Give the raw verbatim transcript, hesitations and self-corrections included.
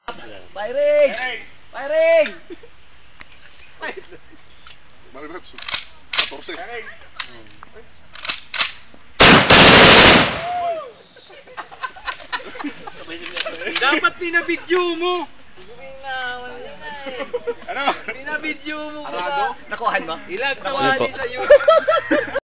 Firing! Firing! Maribets. fourteen. Dapat pinabidyo mo. Ano? Pinabidyo mo. Arado? Nakuhan mo? Ilag tawali sa YouTube.